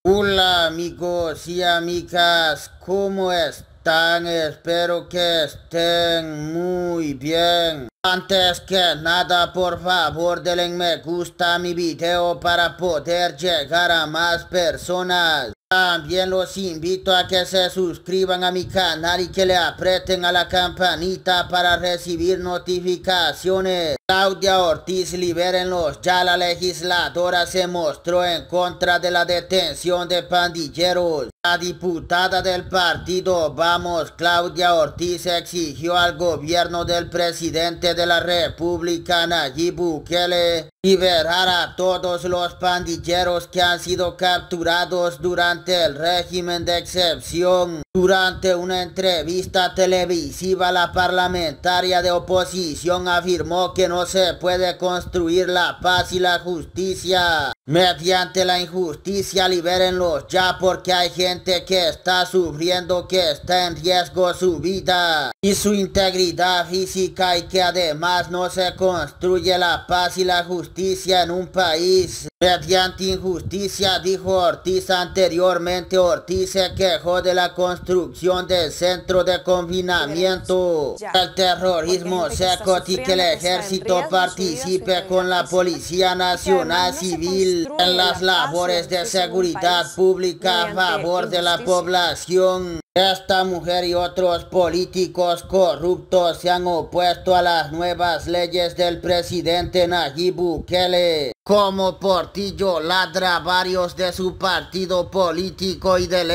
Hola amigos y amigas, ¿cómo están? Espero que estén muy bien. Antes que nada, por favor denle me gusta a mi video para poder llegar a más personas. También los invito a que se suscriban a mi canal y que le aprieten a la campanita para recibir notificaciones. Claudia Ortiz, libérenlos ya. La legisladora se mostró en contra de la detención de pandilleros. La diputada del partido Vamos, Claudia Ortiz, exigió al gobierno del presidente de la República, Nayib Bukele, liberar a todos los pandilleros que han sido capturados durante el régimen de excepción. Durante una entrevista televisiva, la parlamentaria de oposición afirmó que no se puede construir la paz y la justicia mediante la injusticia. Libérenlos ya porque hay gente que está sufriendo, que está en riesgo su vida y su integridad física, y que además no se construye la paz y la justicia en un país mediante injusticia, dijo Ortiz. Anteriormente, Ortiz se quejó de la construcción del centro de confinamiento, el terrorismo seco y que el ejército participe con la Policía Nacional Civil en las labores de seguridad pública a favor de la población. Esta mujer y otros políticos corruptos se han opuesto a las nuevas leyes del presidente Nayib Bukele. Como Portillo ladra, varios de su partido político y del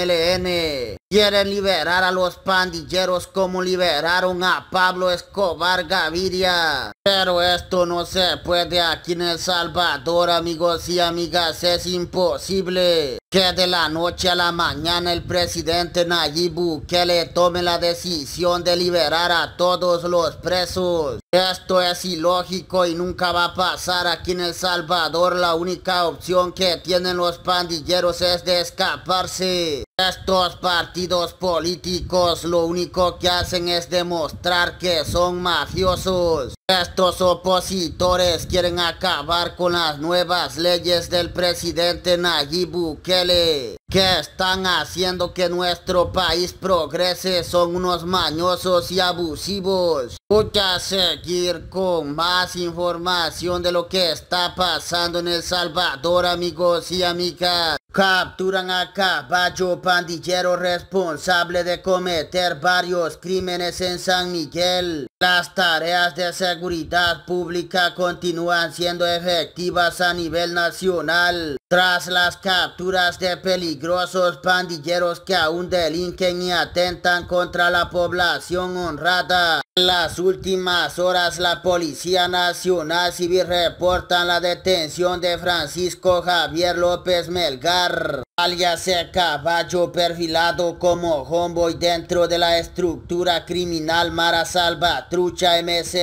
FMLN quieren liberar a los pandilleros como liberaron a Pablo Escobar Gaviria. Pero esto no se puede aquí en El Salvador, amigos y amigas. Es imposible que de la noche a la mañana el presidente Nayib Bukele tome la decisión de liberar a todos los presos. Esto es ilógico y nunca va a pasar aquí en El Salvador. La única opción que tienen los pandilleros es de escaparse. Estos partidos políticos lo único que hacen es demostrar que son mafiosos. Estos opositores quieren acabar con las nuevas leyes del presidente Nayib Bukele, que están haciendo que nuestro país progrese. Son unos mañosos y abusivos. Voy a seguir con más información de lo que está pasando en El Salvador, amigos y amigas. Capturan a Caballo, pandillero responsable de cometer varios crímenes en San Miguel. Las tareas de seguridad pública continúan siendo efectivas a nivel nacional tras las capturas de peligrosos pandilleros que aún delinquen y atentan contra la población honrada. En las últimas horas, la Policía Nacional Civil reporta la detención de Francisco Javier López Melgar, alias El Caballo, perfilado como homeboy dentro de la estructura criminal Mara Salvatrucha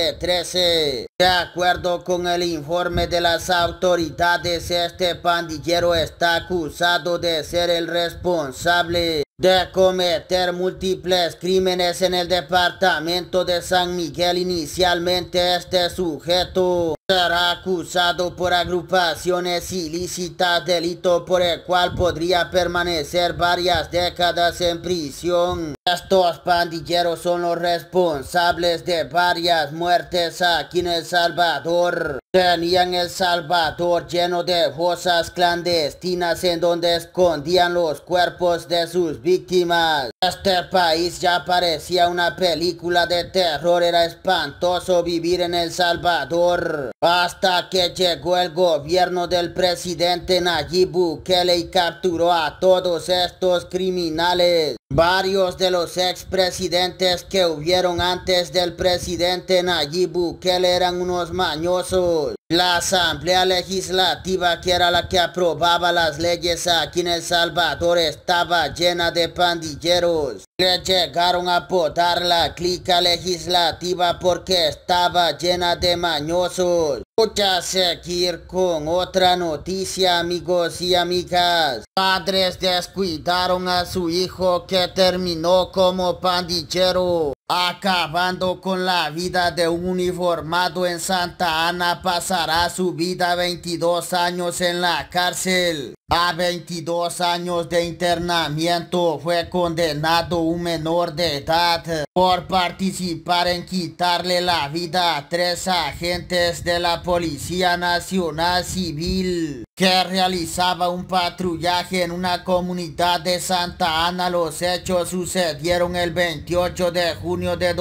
MC-13. De acuerdo con el informe de las autoridades, este pandillero está acusado de ser el responsable de cometer múltiples crímenes en el departamento de San Miguel. Inicialmente, este sujeto será acusado por agrupaciones ilícitas, delito por el cual podría permanecer varias décadas en prisión. Estos pandilleros son los responsables de varias muertes aquí en El Salvador. Tenían El Salvador lleno de fosas clandestinas en donde escondían los cuerpos de sus víctimas. Este país ya parecía una película de terror. Era espantoso vivir en El Salvador, hasta que llegó el gobierno del presidente Nayib Bukele y capturó a todos estos criminales. Varios de los expresidentes que hubieron antes del presidente Nayib Bukele eran unos mañosos. La Asamblea Legislativa, que era la que aprobaba las leyes aquí en El Salvador, estaba llena de pandilleros. Le llegaron a apodar la clica legislativa porque estaba llena de mañosos. Voy a seguir con otra noticia, amigos y amigas. Padres descuidaron a su hijo que terminó como pandillero, acabando con la vida de un uniformado en Santa Ana. Pasará su vida 22 años en la cárcel. A 22 años de internamiento fue condenado un menor de edad por participar en quitarle la vida a 3 agentes de la Policía Nacional Civil que realizaba un patrullaje en una comunidad de Santa Ana. Los hechos sucedieron el 28 de junio de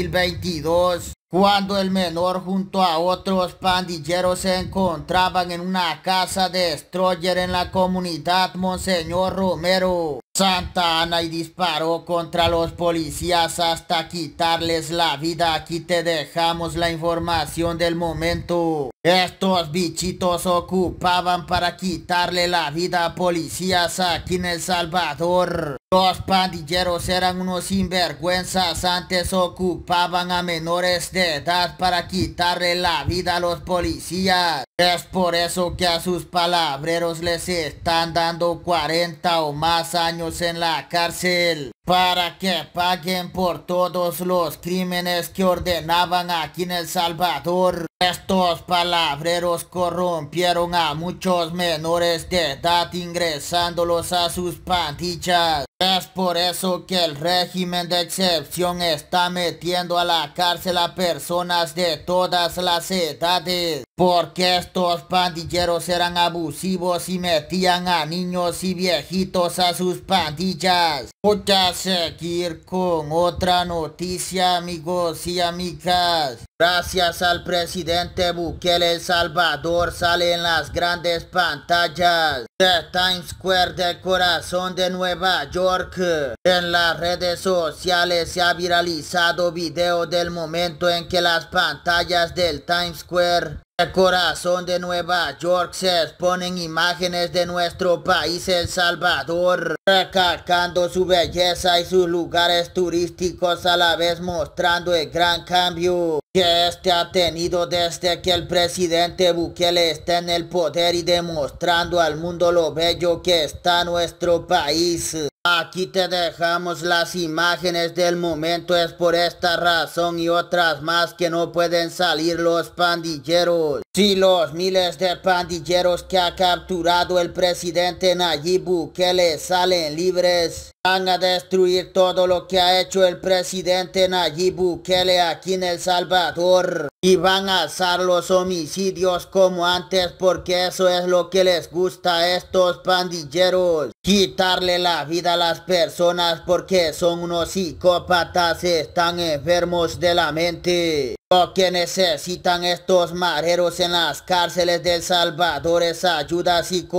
2022. Cuando el menor junto a otros pandilleros se encontraban en una casa de Destroyer en la comunidad Monseñor Romero, Santa Ana, y disparó contra los policías hasta quitarles la vida. Aquí te dejamos la información del momento. Estos bichitos ocupaban para quitarle la vida a policías aquí en El Salvador. Los pandilleros eran unos sinvergüenzas. Antes ocupaban a menores de edad para quitarle la vida a los policías. Es por eso que a sus palabreros les están dando 40 o más años en la cárcel, para que paguen por todos los crímenes que ordenaban aquí en El Salvador. Estos palabreros corrompieron a muchos menores de edad ingresándolos a sus pandillas. Es por eso que el régimen de excepción está metiendo a la cárcel a personas de todas las edades, porque estos pandilleros eran abusivos y metían a niños y viejitos a sus pandillas. Voy a seguir con otra noticia, amigos y amigas. Gracias al presidente Bukele, El Salvador sale en las grandes pantallas de Times Square del corazón de Nueva York. En las redes sociales se ha viralizado video del momento en que las pantallas del Times Square, el corazón de Nueva York, se exponen imágenes de nuestro país El Salvador, recalcando su belleza y sus lugares turísticos, a la vez mostrando el gran cambio que este ha tenido desde que el presidente Bukele está en el poder y demostrando al mundo lo bello que está nuestro país. Aquí te dejamos las imágenes del momento. Es por esta razón y otras más que no pueden salir los pandilleros. Si los miles de pandilleros que ha capturado el presidente Nayib Bukele salen libres, van a destruir todo lo que ha hecho el presidente Nayib Bukele aquí en El Salvador. Y van a alzar los homicidios como antes, porque eso es lo que les gusta a estos pandilleros. Quitarle la vida a las personas porque son unos psicópatas, están enfermos de la mente. Lo que necesitan estos mareros en las cárceles de El Salvador es ayuda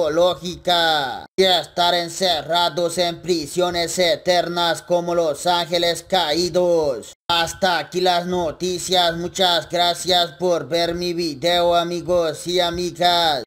psicológica y estar encerrados en prisiones eternas como los ángeles caídos. Hasta aquí las noticias. Muchas gracias por ver mi video, amigos y amigas.